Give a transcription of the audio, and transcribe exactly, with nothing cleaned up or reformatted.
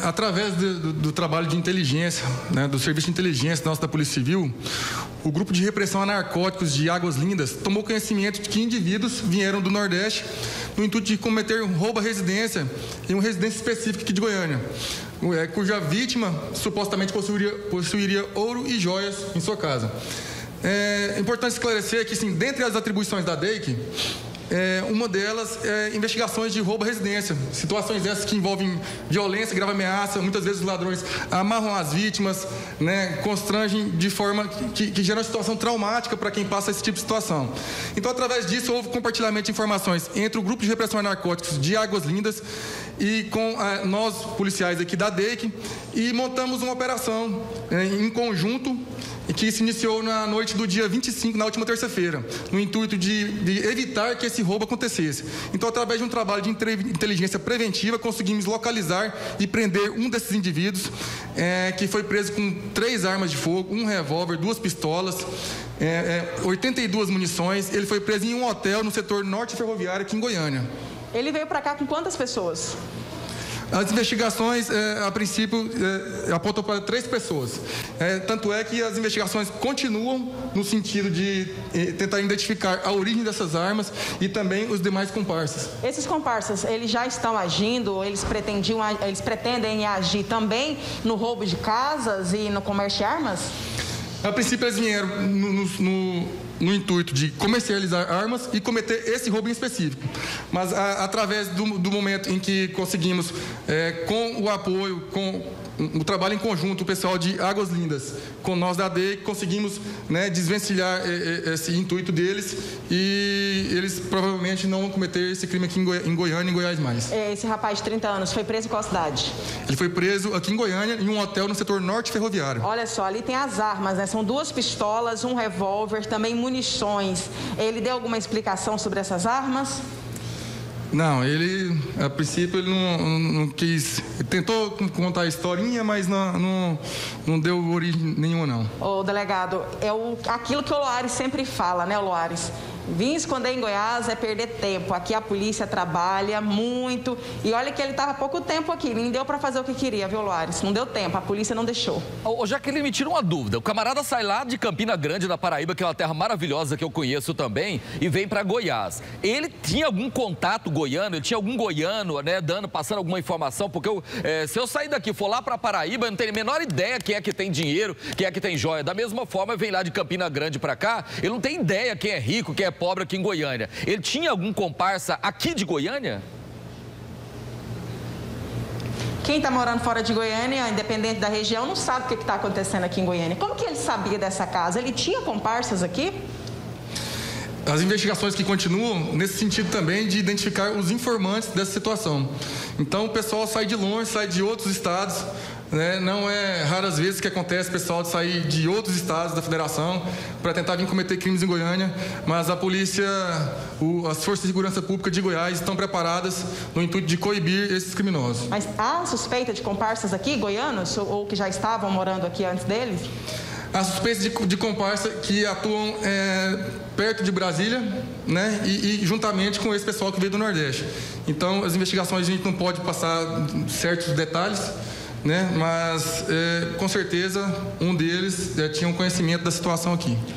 através do, do, do trabalho de inteligência, né, do serviço de inteligência nosso da Polícia Civil, o grupo de repressão a narcóticos de Águas Lindas tomou conhecimento de que indivíduos vieram do Nordeste no intuito de cometer um roubo à residência em uma residência específica aqui de Goiânia, cuja vítima supostamente possuiria, possuiria ouro e joias em sua casa. É importante esclarecer que, sim, dentre as atribuições da D E I C, É, uma delas é investigações de roubo à residência. Situações essas que envolvem violência, grave ameaça. Muitas vezes os ladrões amarram as vítimas, né, constrangem de forma que, que gera uma situação traumática para quem passa esse tipo de situação. Então, através disso, houve compartilhamento de informações entre o Grupo de Repressão a Narcóticos de Águas Lindas e com a, nós, policiais aqui da D E I C, e montamos uma operação é, em conjunto, que se iniciou na noite do dia vinte e cinco, na última terça-feira, no intuito de, de evitar que esse roubo acontecesse. Então, através de um trabalho de inteligência preventiva, conseguimos localizar e prender um desses indivíduos, é, que foi preso com três armas de fogo, um revólver, duas pistolas, é, é, oitenta e duas munições. Ele foi preso em um hotel no setor norte ferroviário aqui em Goiânia. Ele veio para cá com quantas pessoas? As investigações, é, a princípio, é, apontam para três pessoas. É, tanto é que as investigações continuam no sentido de é, tentar identificar a origem dessas armas e também os demais comparsas. Esses comparsas, eles já estão agindo, eles, pretendiam, eles pretendem agir também no roubo de casas e no comércio de armas? A princípio, eles vieram no, no, no, no intuito de comercializar armas e cometer esse roubo em específico. Mas, a, através do, do momento em que conseguimos, é, com o apoio, com o trabalho em conjunto, o pessoal de Águas Lindas, com nós da D E I C, conseguimos, né, desvencilhar é, é, esse intuito deles e eles provavelmente não vão cometer esse crime aqui em, Goi em Goiânia e em Goiás mais. Esse rapaz de trinta anos foi preso em qual cidade? Ele foi preso aqui em Goiânia, em um hotel no setor norte ferroviário. Olha só, ali tem as armas, né? São duas pistolas, um revólver, também munições. Ele deu alguma explicação sobre essas armas? Não, ele, a princípio, ele não, não, não quis... Ele tentou contar a historinha, mas não, não, não deu origem nenhuma, não. Ô, delegado, é o, aquilo que o Loares sempre fala, né, Loares? Vim esconder em Goiás é perder tempo. Aqui a polícia trabalha muito. E olha que ele estava há pouco tempo aqui. Nem deu para fazer o que queria, viu, Loares? Não deu tempo, a polícia não deixou. Ô, Jaqueline, me tira uma dúvida. O camarada sai lá de Campina Grande, da Paraíba, que é uma terra maravilhosa que eu conheço também, e vem para Goiás. Ele tinha algum contato goiano? Ele tinha algum goiano, né, dando, passando alguma informação? Porque eu, é, se eu sair daqui e for lá para Paraíba, eu não tenho a menor ideia quem é que tem dinheiro, quem é que tem joia. Da mesma forma, vem lá de Campina Grande para cá, ele não tem ideia quem é rico, quem é pobre aqui em Goiânia. Ele tinha algum comparsa aqui de Goiânia? Quem está morando fora de Goiânia, independente da região, não sabe o que está acontecendo aqui em Goiânia. Como que ele sabia dessa casa? Ele tinha comparsas aqui? As investigações que continuam nesse sentido também de identificar os informantes dessa situação. Então, o pessoal sai de longe, sai de outros estados, né? Não é raras vezes que acontece o pessoal de sair de outros estados da federação para tentar vir cometer crimes em Goiânia, mas a polícia, o, as forças de segurança pública de Goiás estão preparadas no intuito de coibir esses criminosos. Mas há suspeita de comparsas aqui, goianos, ou, ou que já estavam morando aqui antes deles? Há suspeitas de, de comparsa que atuam é, perto de Brasília, né, e, e juntamente com esse pessoal que veio do Nordeste. Então, as investigações a gente não pode passar certos detalhes, né, mas é, com certeza um deles é, tinha um conhecimento da situação aqui.